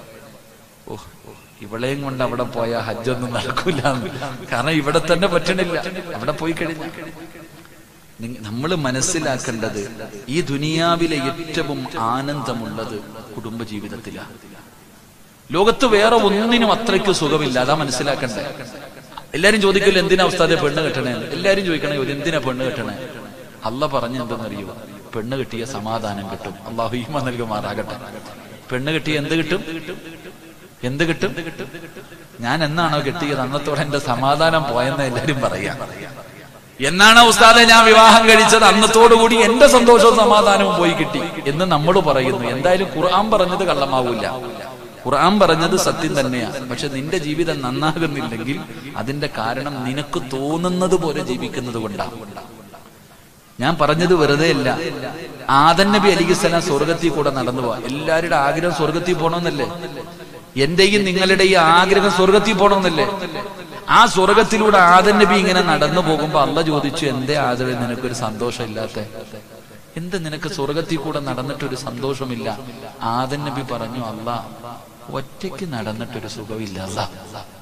ഇവളെയും കൊണ്ട് അവിടെ പോയാൽ ഹജ്ജൊന്നും നടക്കൂല. കാരണം ഇവിടെ തന്നെ പറ്റണില്ല, അവിടെ പോയി കഴിഞ്ഞ. നമ്മൾ മനസ്സിലാക്കേണ്ടത്, ഈ ദുനിയാവിലെ ഏറ്റവും ആനന്ദമുള്ളത് കുടുംബജീവിതത്തിലാണ്. ലോകത്ത് വേറെ ഒന്നിനും അത്രയ്ക്ക് സുഖമില്ല. അതാ മനസ്സിലാക്കണ്ടേ. എല്ലാരും ചോദിക്കില്ല, എന്തിനാ ഉസ്താദെ പെണ്ണ് കെട്ടണേ? എല്ലാരും ചോദിക്കണേ, എന്തിനാ പെണ്ണ് കെട്ടണേ? അള്ള പറഞ്ഞ എന്തെന്നറിയോ? പെണ്ണ് കിട്ടിയ സമാധാനം കിട്ടും. അള്ളാഹു ഈമാൻ നൽകുമാറാകട്ടെ. പെണ്ണ് കിട്ടിയ എന്ത് കിട്ടും? എന്ത് കിട്ടും? ഞാൻ എന്നാണോ കിട്ടിയത് അന്നത്തോടെ എന്റെ സമാധാനം പോയെന്ന് എല്ലാരും പറയാ. എന്നാണോ ഉസ്താദെ ഞാൻ വിവാഹം കഴിച്ചത് അന്നത്തോടുകൂടി എന്റെ സന്തോഷവും സമാധാനവും പോയി കിട്ടി എന്ന് നമ്മൾ പറയുന്നു. എന്തായാലും ഖുർആൻ പറഞ്ഞത് കള്ളമാവൂല. ഖുർആൻ പറഞ്ഞത് സത്യം തന്നെയാണ്. പക്ഷെ നിന്റെ ജീവിതം നന്നാകുന്നില്ലെങ്കിൽ അതിന്റെ കാരണം നിനക്ക് തോന്നുന്നത് പോലെ ജീവിക്കുന്നത് കൊണ്ടാണ്. ഞാൻ പറഞ്ഞത് വെറുതെ അല്ല. ആദം നബി അലൈഹിസ്സലാം സ്വർഗത്തിൽ കൂടെ നടന്നു പോവാ. എല്ലാവരുടെ ആഗ്രഹം സ്വർഗത്തിൽ പോകണമെന്നല്ലേ? എന്റെയും നിങ്ങളുടെയും ആഗ്രഹം സ്വർഗത്തിൽ പോകണമെന്നല്ലേ? ആ സ്വർഗത്തിലൂടെ ആദം നബി ഇങ്ങനെ നടന്നു പോകുമ്പോ അള്ളാഹ് ചോദിച്ചു, എന്തേ ആദമേ നിനക്കൊരു സന്തോഷം ഇല്ലാത്ത? എന്ത് നിനക്ക് സ്വർഗത്തിൽ കൂടെ നടന്നിട്ടൊരു സന്തോഷമില്ല? ആദം നബി പറഞ്ഞു, അള്ളാഹ് ഒറ്റയ്ക്ക് നടന്നിട്ടൊരു സുഖമില്ല. അള്ളാഹ്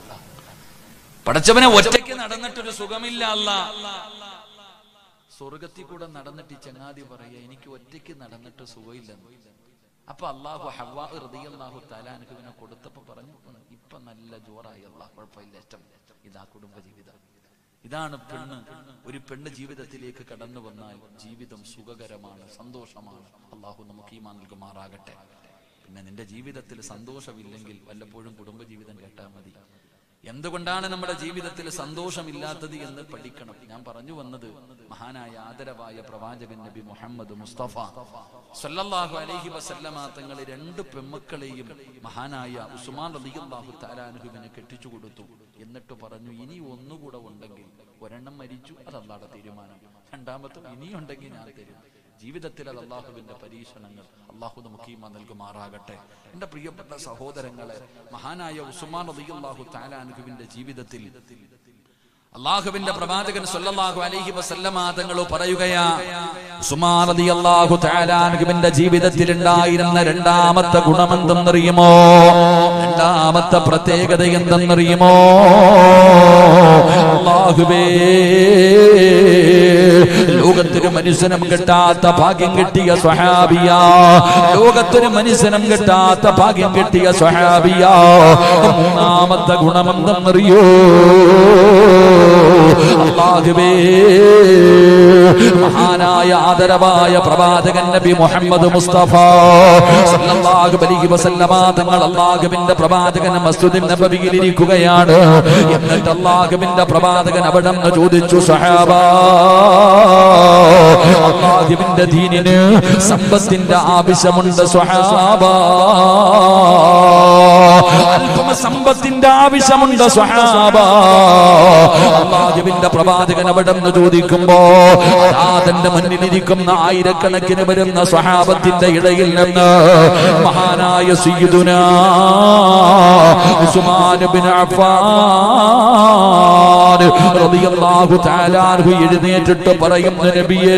പടച്ചവനെ ഒറ്റയ്ക്ക് നടന്നിട്ടൊരു സുഖമില്ല. അള്ളാഹ് സ്വർഗത്തിൽ കൂടെ നടന്നിട്ട് ചങ്ങാതി പറയാ, എനിക്ക് ഒറ്റയ്ക്ക് നടന്നിട്ട് സുഖമില്ലെന്ന്. അപ്പൊ അള്ളാഹു ഹവ്വാ റളിയല്ലാഹു തആല അൻഹുവിനെ കൊടുത്തപ്പോ പറഞ്ഞു, ഇപ്പൊ നല്ല ജോറായി, അള്ളാഹ് കുഴപ്പമില്ല, ഇഷ്ടം. ഇതാ കുടുംബ ജീവിതം. ഇതാണ് പെണ്ണ്. ഒരു പെണ്ണ് ജീവിതത്തിലേക്ക് കടന്നു വന്നാൽ ജീവിതം സുഖകരമാണ്, സന്തോഷമാണ്. അള്ളാഹു നമുക്ക് ഈമാൻ നൽകുമാറാകട്ടെ. പിന്നെ നിന്റെ ജീവിതത്തിൽ സന്തോഷമില്ലെങ്കിൽ വല്ലപ്പോഴും കുടുംബ ജീവിതം കേട്ടാൽ മതി. എന്തുകൊണ്ടാണ് നമ്മുടെ ജീവിതത്തിൽ സന്തോഷമില്ലാത്തത് എന്ന് പഠിക്കണം. ഞാൻ പറഞ്ഞു വന്നത്, മഹാനായ ആദരവായ പ്രവാചകൻ നബി മുഹമ്മദ് മുസ്തഫ സല്ലല്ലാഹു അലൈഹി വസല്ലമ തങ്ങൾ രണ്ട് പെൺമക്കളെയും മഹാനായ ഉസ്മാൻ റളിയല്ലാഹു തആല അൻഹുവിനെ കെട്ടിച്ചു കൊടുത്തു. എന്നിട്ട് പറഞ്ഞു, ഇനി ഒന്നുകൂടെ ഉണ്ടെങ്കിൽ, ഒരെണ്ണം മരിച്ചു, അത് അല്ലാഹുവിന്റെ തീരുമാനം, രണ്ടാമത്തെ ഇനിയുണ്ടെങ്കിൽ ഞാൻ തരും. ജീവിതത്തിൽ അത് അള്ളാഹുവിന്റെ പരീക്ഷണങ്ങൾ. അള്ളാഹു നമുക്ക് ഈമാൻ നൽകുമാറാകട്ടെ. എന്റെ പ്രിയപ്പെട്ട സഹോദരങ്ങളെ, മഹാനായ ഉസ്മാൻ റളിയല്ലാഹു തആല അൻഹുവിന്റെ ജീവിതത്തിൽ അള്ളാഹുവിന്റെ പ്രവാചകൻ സല്ലല്ലാഹു അലൈഹി വസല്ലമ തങ്ങൾ പറയുകയാ, ഉസ്മാൻ റളിയല്ലാഹു തആല അൻഹുവിന്റെ ജീവിതത്തിൽ ഉണ്ടായിരുന്ന രണ്ടാമത്തെ ഗുണമെന്തെന്നറിയുമോ? രണ്ടാമത്തെ പ്രത്യേകത എന്തെന്നറിയുമോ? അല്ലാഹുവേ, ലോകത്തൊരു മനുഷ്യനും കിട്ടാത്ത ഭാഗ്യം കിട്ടിയ സ്വഹാബിയ, ലോകത്തൊരു മനുഷ്യനും കിട്ടാത്ത ഭാഗ്യം കിട്ടിയ സ്വഹാബിയ. മൂന്നാമത്തെ ഗുണമെന്തെന്നറിയോ? അല്ലാഹുവേ, മഹാനായ ആദരവായ പ്രവാചകൻ നബി മുഹമ്മദ് മുസ്തഫ സല്ലല്ലാഹു അലൈഹി വസല്ലമ തങ്ങൾ അല്ലാഹുവിന്റെ പ്രവാചകൻ മസ്ജിദുൻ നബവിയിൽ ഇരിക്കുകയാണ്. എന്നിട്ട് അല്ലാഹുവിന്റെ പ്രവാചകൻ അവിടെ നിന്ന് ചോദിച്ചു, സഹാബ, അല്ലാഹുവിന്റെ ദീനിന് സമ്പത്തിന്റെ ആവശ്യമുണ്ട് സ്വഹാബ, അല്പം സമ്പത്തിന്റെ ആവശ്യമുണ്ട് സ്വഹാബ. അല്ലാഹുവിന്റെ പ്രവാചകൻ അവിടെ നിന്ന് ചോദിക്കുമ്പോ തന്റെ മുന്നിലിരിക്കുന്ന ആയിരക്കണക്കിന് വരുന്ന സ്വഹാബത്തിന്റെ ഇടയിൽ നിന്ന് മഹാനായ സയ്യിദുനാ ഉസ്മാൻ ഇബ്നു അഫ്ഫാൻ റളിയല്ലാഹു തആല അൻഹു എഴുന്നേറ്റിട്ട് പറയുന്നു, നബിയേ,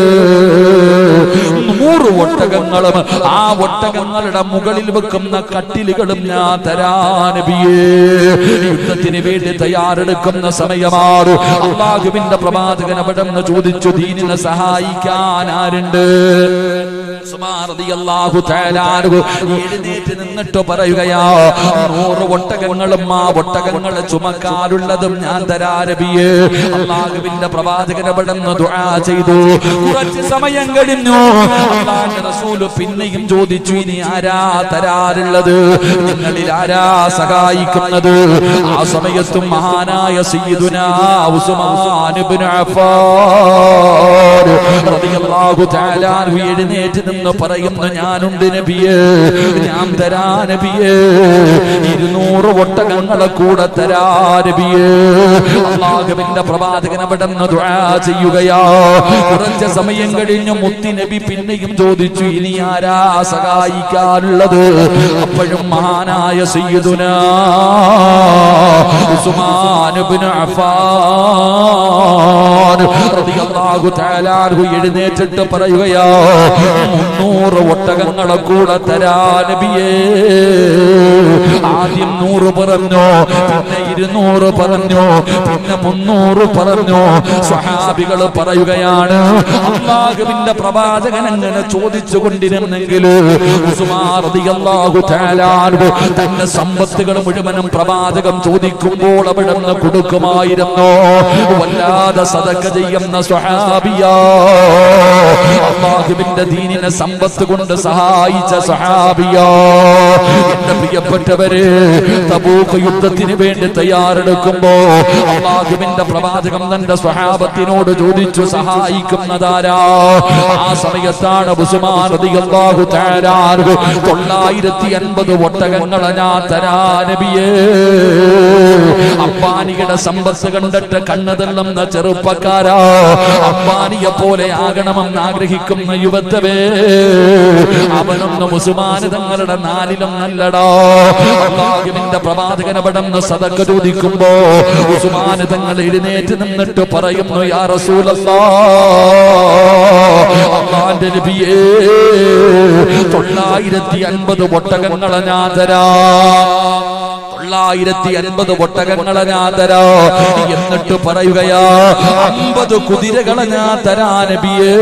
100 ഒട്ടകങ്ങളും ആ ഒട്ടകങ്ങളുടെ മുകളിൽ വെക്കുന്ന കട്ടിലുകളും ഞാൻ തരാ നബിയേ. യുദ്ധത്തിന് വേണ്ടി തയ്യാറെടുക്കുന്ന സമയമാണ്. അല്ലാഹുവിന്റെ പ്രവാചകൻ അവിടെ നിന്ന് ചോദിച്ചു, ദീനിനെ സഹായിക്കാൻ ആരുണ്ട്? ഉസ്മാൻ റളിയല്ലാഹു തആല അൻഹു എഴുന്നേറ്റ് നിന്നിട്ട് പറയുകയാ, 100 ഒട്ടകങ്ങളും ആ ഒട്ടകങ്ങളെ ചുമക്കാറുള്ളതും ഞാൻ തരാ നബിയേ. അല്ലാഹുവിന്റെ പ്രവാചകൻ അവിടെ നിന്ന് ദുആ ചെയ്തു. കുറച്ച് സമയം കഴിഞ്ഞു. അല്ലാഹുവിന്റെ റസൂൽ പിന്നെയും ചോദിച്ചു, ഇനി ആരാ തരാറുള്ളത്? നിങ്ങളിൽ ആരാ സഹായിക്കുന്നത്? ആ സമയത്തും മഹാനായ സയ്യിദുനാ ഉസ്മാൻ ഇബ്നു അഫ്ഫാൻ റളിയല്ലാഹു തആല അൻഹു എഴുന്നേറ്റ് നിന്ന് പറയുന്നു, ഞാനുണ്ട് നബിയേ, ഞാൻ തരാ നബിയേ. 200 ഒട്ടകങ്ങളെ കൂടെ തരാ നബിയേ. അല്ലാഹുവിന്റെ പ്രവാചകൻ അവിടെ നിന്ന് ദുആ ചെയ്യുകയാ. കുറച്ച് സമയം കഴിഞ്ഞു മുത്തി നബി പിന്നെയും ചോദിച്ചു, ഇനി ആരാ സഹായിക്കാനുള്ളത്? അപ്പോഴും മഹാനായ സയ്യിദുനാ ഉസ്മാൻ ഇബ്നു അഫ്ഫാൻ റളിയല്ലാഹു തആല അൻഹു എഴുന്നേറ്റിട്ട് പറയുകയാ, 300 ഒട്ടകങ്ങളെ കൂടെ തരാ നബിയേ. ആദ്യം 100 പറഞ്ഞു, പിന്നെ 200 പറഞ്ഞു, പിന്നെ 300 പറഞ്ഞു. സ്വഹാബികൾ പറയുകയാണ്, അല്ലാഹുവിന്റെ പ്രവാചകൻ പ്രവാചകൻ അങ്ങനെ ചോദിച്ചു കൊണ്ടിരുന്നെങ്കിൽ ഉസ്മാൻ റളിയല്ലാഹു തആല തന്റെ സമ്പത്തുകൾ മുഴുവനും പ്രവാചകൻ ചോദിക്കുമ്പോൾ അവിടുന്ന് കൊടുക്കുമായിരുന്നു. വല്ലാതെ സദഖ ചെയ്യുന്ന സ്വഹാബിയാ, അല്ലാഹുവിന്റെ ദീനിനെ സമ്പത്ത് കൊണ്ട് സഹായിച്ച സ്വഹാബിയാ. എന്റെ പ്രിയപ്പെട്ടവരെ, തബൂക്ക് യുദ്ധത്തിന് വേണ്ടി തയ്യാറെടുക്കുമ്പോ അല്ലാഹുവിന്റെ പ്രവാചകൻ തന്റെ സ്വഹാബത്തിനോട് ചോദിച്ചു സഹായിക്കുന്നതാരാ? ആ സമയത്താണ് ഉസ്മാൻ റളിയല്ലാഹു തആല 950 ഒട്ടകങ്ങളെ ഞാൻ തരാ നബിയേ. അബ്ബാനിയുടെ സമ്പത്ത് കണ്ടിട്ട് കണ്ണു തള്ളുന്ന ചെറുപ്പക്കാരാ, അബ്ബാനിയെ പോലെ ആകണമെന്ന് ആഗ്രഹിക്കുന്ന യുവത്വേ, അവനൊന്നും ഉസ്മാൻ തങ്ങളുടെ നാലിലൊന്നല്ലടാ. അല്ലാഹുവിന്റെ പ്രവാചകൻ അവിടുന്ന് സദഖ ചോദിക്കുമ്പോ ഉസ്മാൻ തങ്ങൾ എഴുന്നേറ്റ് നിന്നിട്ട് പറയുന്നു, യാ റസൂലല്ലാഹ്, അല്ലാഹുവിന്റെ നബിയേ, 950 ഒട്ടകങ്ങളെ ഞാൻ തരാം. 950 ഒട്ടകങ്ങളെ ഞാൻ തരാ. എന്നിട്ട് പറയുകയാ, 50 കുതിരകളെ ഞാൻ തരാ നബിയേ.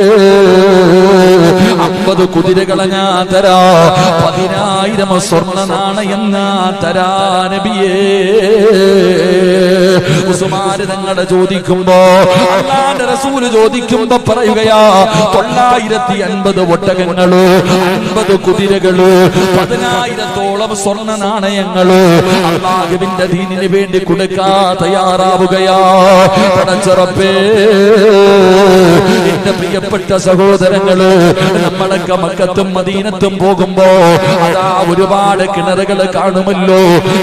50 കുതിരകളെ ഞാൻ തരാ. 10,000 സ്വർണ്ണ നാണയം ഞാൻ തരാ നബിയേ. ഉസ്മാൻ തങ്ങളെ ചോദിക്കുമ്പോ, അല്ലാഹുവിന്റെ റസൂൽ ചോദിക്കുമ്പോ പറയുകയാ, 950 ഒട്ടകങ്ങള്, 50 കുതിരകള്, 10,000-ഓളം സ്വർണ്ണ നാണയങ്ങള് അല്ലാഹുവിന്റെ ദീനിന് വേണ്ടി കൊടുക്കാൻ തയ്യാറാവുകയാ. പടച്ചറപ്പേ, എന്റെ പ്രിയപ്പെട്ട സഹോദരങ്ങള്, നമ്മളൊക്കെ മക്കത്തും മദീനത്തും പോകുമ്പോ അതാ ഒരുപാട് കിണറുകൾ കാണുമല്ലോ.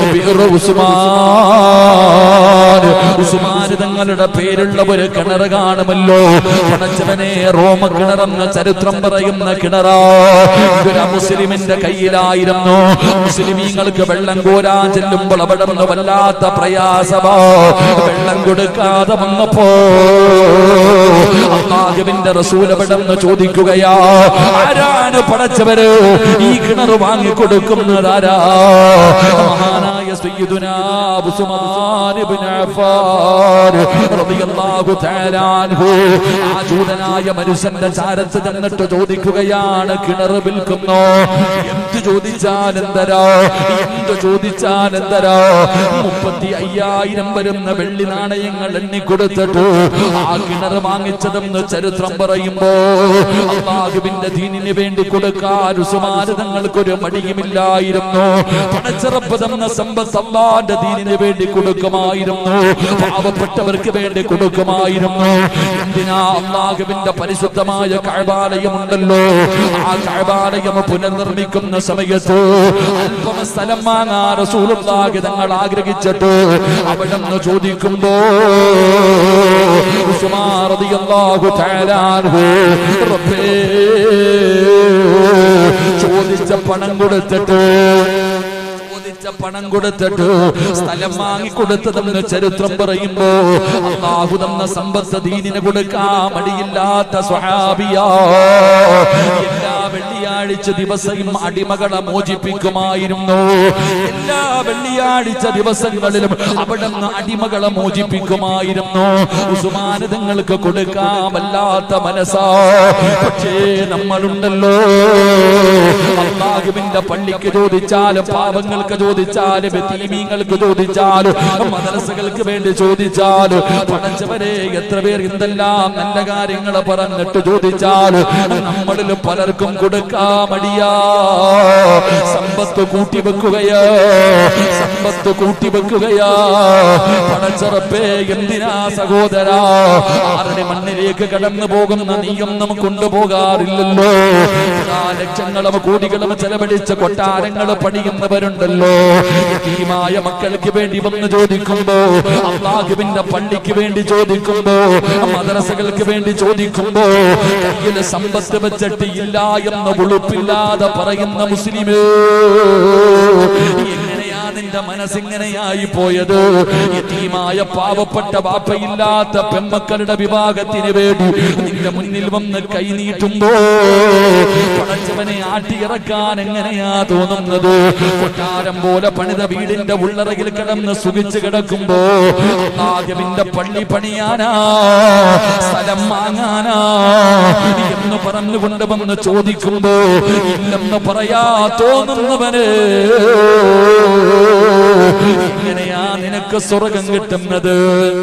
ഉസ്മാൻ തങ്ങളുടെ പേരുള്ള ഒരു കിണർ കാണുമല്ലോ. പടച്ചവനെ, റോമ കിണറെന്ന ചരിത്രം പറയുന്ന കിണറാ. ഇതൊരു മുസ്ലിമിന്റെ കയ്യിലായിരുന്നു. മുസ്ലിമീങ്ങൾക്ക് വെള്ളം കോരാൻ ചെല്ലുമ്പോൾ അവിടെ നിന്ന് വല്ലാത്ത പ്രയാസമാ. വെള്ളം കൊടുക്കാതെ വന്നപ്പോ അല്ലാഹുവിന്റെ റസൂൽ അവിടെ നിന്ന് ചോദിക്കുകയാ, ആരാണ് പടച്ചവര് ഈ കിണർ വാങ്ങിക്കൊടുക്കുന്നതാരാ? മഹാനായ സയ്യിദുനാ ഉസ്മാൻ ഇബ്നു അഫ്ഫാൻ റളിയല്ലാഹു തആല അൻഹു ആ ജൂതനായ മനുഷ്യന്റെ ചാരത്ത് ചെന്നിട്ട് ചോദിക്കുകയാണ്, കിണർ വിൽക്കുന്നോ? എന്ത് ചോദിച്ചാലും തരാ, എന്ത് ചോദിച്ചാലും തരാ. 35,000 വരുന്ന വെള്ളി നാണയങ്ങൾ എണ്ണിക്കൊടുത്തിട്ട് ആ കിണർ വാങ്ങിച്ചതെന്ന് ചരിത്രം പറയുമ്പോ അല്ലാഹുവിന്റെ ദീനിന് വേണ്ടി കൊടുക്കാൻ ഉസ്മാൻ തങ്ങൾക്കൊരു മടിയുമില്ലായിരുന്നു. പടച്ചറപ്പ് തന്ന സമ്പത്ത് അല്ലാഹുവിന്റെ ദീനിന് വേണ്ടി കൊടുക്കുമായിരുന്നു. പാവപ്പെട്ടവർക്ക് വേണ്ടി കൊടുക്കുമായിരുന്നു. എന്തിനാ? അല്ലാഹുവിന്റെ പരിശുദ്ധമായ കഅബാലയമുണ്ടല്ലോ, ആ കഅബാലയം പുനർനിർമ്മിക്കുന്ന സമയത്ത് അല്പം സ്ഥലം വാങ്ങാൻ റസൂലുള്ളാഹി തങ്ങൾ ആഗ്രഹിച്ചിട്ട് അവിടുന്ന് ചോദിക്കുമ്പോ ഉസ്മാൻ റളിയല്ലാഹു തആല അൻഹു റബ്ബേ ചോദിച്ച പണം കൊടുത്തിട്ട് സ്ഥലം വാങ്ങിക്കൊടുത്തതെന്ന് ചരിത്രം പറയുമ്പോ അല്ലാഹു തന്ന സമ്പത്ത് ദീനിന് കൊടുക്കാൻ മടിയില്ലാത്ത സ്വഹാബിയാ. എല്ലാ വെള്ളിയാഴ്ച ദിവസവും അടിമകളെ മോചിപ്പിക്കുമായിരുന്നു. എല്ലാ വെള്ളിയാഴ്ച ദിവസങ്ങളിലും അവിടുന്ന് അടിമകളെ മോചിപ്പിക്കുമായിരുന്നു. ഉസ്മാൻ തങ്ങൾക്ക് കൊടുക്കാൻ വല്ലാത്ത മനസ്സാ. പക്ഷേ നമ്മളുണ്ടല്ലോ, അല്ലാഹുവിന്റെ പള്ളിക്ക് ചോദിച്ചാലും, പാവങ്ങൾക്ക് ചോദിച്ചാലും, യതീമീങ്ങൾക്ക് ചോദിച്ചാലും, മദ്രസകൾക്ക് വേണ്ടി ചോദിച്ചാലും, പടച്ചവരെ എത്ര പേർ എന്തെല്ലാം നല്ല കാര്യങ്ങൾ പറഞ്ഞിട്ട് ചോദിച്ചാലും നമ്മളിൽ പലർക്കും കൊടുക്കാൻ മടിയാ. സമ്പത്ത് കൂട്ടിവെക്കുകയാ, സമ്പത്ത് കൂട്ടിവെക്കുകയാ. പടച്ചറപ്പേ, എന്തിനാ സഹോദരാ ആരുടെ മണ്ണിലേക്ക് കടന്നു പോകുന്ന നീയൊന്നും കൊണ്ടുപോകാറില്ലല്ലോ. ലക്ഷങ്ങളും കോടികളും ചെലവഴിച്ച കൊട്ടാരങ്ങൾ പണിയുന്നവരുണ്ടല്ലോ. യതീമായ മക്കൾക്ക് വേണ്ടി വന്ന് ചോദിക്കുമ്പോ, അല്ലാഹുവിന്റെ പള്ളിക്ക് വേണ്ടി ചോദിക്കുമ്പോ, മദ്രസകൾക്ക് വേണ്ടി ചോദിക്കുമ്പോ കയ്യിൽ സമ്പത്ത് വെച്ചിട്ട് ഇല്ല എന്ന് ഉളുപ്പില്ലാതെ പറയുന്ന മുസ്ലിമേ, എങ്ങനെയാണ് നിന്റെ മനസ്സിങ്ങനെയായി പോയത്? യതീമായ പാവപ്പെട്ട ബാപ്പയില്ലാത്ത പെൺമക്കളുടെ വിവാഹത്തിന് വേണ്ടി നിന്റെ മുന്നിൽ വന്ന് കൈനീട്ടുമ്പോ പടച്ചവനെ ആട്ടിയിറക്കാൻ എങ്ങനെയാ തോന്നുന്നത്? കൊട്ടാരം പോലെ പണിത വീടിന്റെ ഉള്ളറയിൽ കിടന്ന് സുഖിച്ച് കിടക്കുമ്പോ ആദ്യമിന്റെ പള്ളി പണിയാനാ, സ്ഥലം വാങ്ങാനാ എന്ന് പറഞ്ഞുകൊണ്ട് വന്ന് ചോദിക്കുമ്പോ ഇല്ലെന്ന് പറയാ തോന്നുന്നവന് എങ്ങനെയാ നിനക്ക് സ്വർഗം കിട്ടുന്നത്?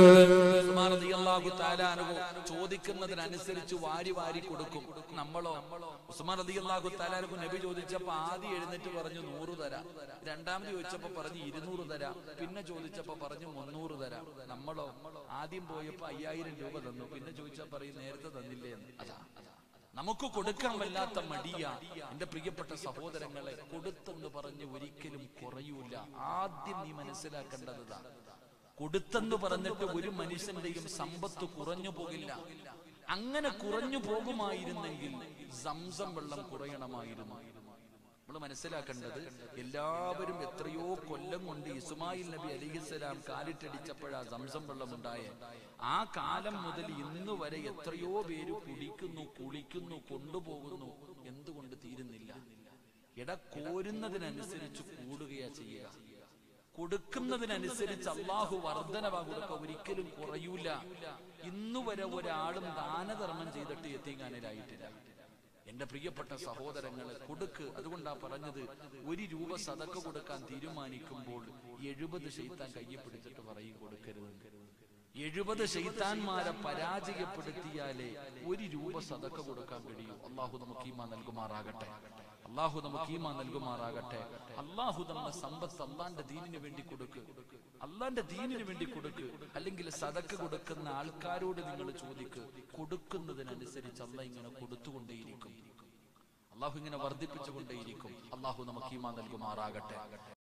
ചോദിക്കുന്നതിനനുസരിച്ച് വാരി വാരി കൊടുക്കും. നമ്മളോ? ഉസ്മാൻ റളിയല്ലാഹു തആല അൻഹു നബി ചോദിച്ചപ്പോ ആദ്യം എഴുന്നേറ്റ് പറഞ്ഞു 100 തരാം, രണ്ടാമത് ചോദിച്ചപ്പോ പറഞ്ഞു 200 തരാം, പിന്നെ ചോദിച്ചപ്പോ പറഞ്ഞു 300 തരാം. നമ്മളോ? ആദ്യം പോയപ്പോ 5000 രൂപ തന്നു, പിന്നെ ചോദിച്ചാ പറയും നേരത്തെ തന്നില്ലേ എന്ന്. അതാ നമുക്ക് കൊടുക്കാൻ വല്ലാത്ത മടിയ. എന്റെ പ്രിയപ്പെട്ട സഹോദരങ്ങളെ, കൊടുത്തെന്ന് പറഞ്ഞ് ഒരിക്കലും കുറയൂല. ആദ്യം നീ മനസ്സിലാക്കേണ്ടതാ, കൊടുത്തെന്ന് പറഞ്ഞിട്ട് ഒരു മനുഷ്യന്റെയും സമ്പത്ത് കുറഞ്ഞു പോകില്ല. അങ്ങനെ കുറഞ്ഞു പോകുമായിരുന്നെങ്കിൽ സംസം വെള്ളം കുറയണമായിരുന്നു. നമ്മൾ മനസ്സിലാക്കേണ്ടത്, എല്ലാവരും എത്രയോ കൊല്ലം കൊണ്ട് ഇസ്മായിൽ നബി അലൈഹിസ്സലാം കാലിട്ടടിച്ചപ്പോഴാ സംസം വെള്ളം ഉണ്ടായ. ആ കാലം മുതൽ ഇന്ന് വരെ എത്രയോ പേര് കുടിക്കുന്നു, കുളിക്കുന്നു, കൊണ്ടുപോകുന്നു. എന്തുകൊണ്ട് തീരുന്നില്ല? കോരുന്നതിനനുസരിച്ച് കൂടുകയാ ചെയ്യുക. കൊടുക്കുന്നതിനനുസരിച്ച് അള്ളാഹു വർധനവാ കൊടുക്കുക, ഒരിക്കലും കുറയൂല. ഇന്നുവരെ ഒരാളും ദാനധർമ്മം ചെയ്തിട്ട് യതീംഖാനയിലായിട്ടില്ല. എന്റെ പ്രിയപ്പെട്ട സഹോദരങ്ങളെ, കൊടുക്ക്. അതുകൊണ്ടാ പറഞ്ഞത്, 1 രൂപ സദക്ക കൊടുക്കാൻ തീരുമാനിക്കുമ്പോൾ 70 ശൈത്താൻ കയ്യെ പിടിച്ചിട്ട് പറയും കൊടുക്കരുത്. 70 ശൈത്താന്മാരെ പരാജയപ്പെടുത്തിയാലേ 1 രൂപ സദക്ക കൊടുക്കാൻ കഴിയൂ. അള്ളാഹു നമുക്ക് ഈമാൻ നൽകുമാറാകട്ടെ. അള്ളാഹു നമുക്ക് ഈമാൻ നൽകുമാറാകട്ടെ. അള്ളാഹു തന്ന സമ്പത്ത് അള്ളാന്റെ ദീനിന് വേണ്ടി കൊടുക്ക്, അള്ളാന്റെ ദീനിന് വേണ്ടി കൊടുക്ക്. അല്ലെങ്കിൽ സദക്ക കൊടുക്കുന്ന ആൾക്കാരോട് നിങ്ങൾ ചോദിക്ക്. കൊടുക്കുന്നതിനനുസരിച്ച് അള്ളാഹ് ഇങ്ങനെ കൊടുത്തുകൊണ്ടേയിരിക്കും, അള്ളാഹു ഇങ്ങനെ വർദ്ധിപ്പിച്ചുകൊണ്ടേയിരിക്കും. അള്ളാഹു നമുക്ക് ഈമാൻ നൽകുമാറാകട്ടെ.